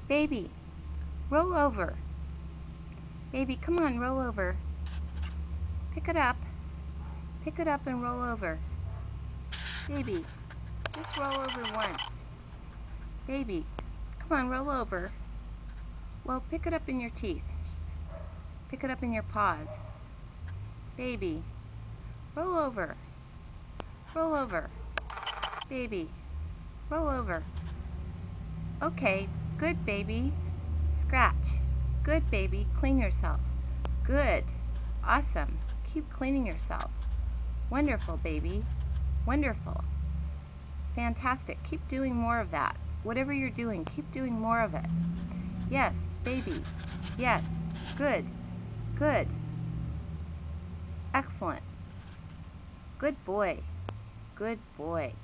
Baby, roll over. Baby, come on, roll over. Pick it up. Pick it up and roll over. Baby, just roll over once. Baby, come on, roll over. Well, pick it up in your teeth. Pick it up in your paws. Baby, roll over. Roll over. Baby, roll over. Okay, good baby. Scratch. Good baby, clean yourself. Good. Awesome. Keep cleaning yourself. Wonderful, baby. Wonderful. Fantastic. Keep doing more of that. Whatever you're doing, keep doing more of it. Yes, baby. Yes. Good. Good. Excellent. Good boy. Good boy.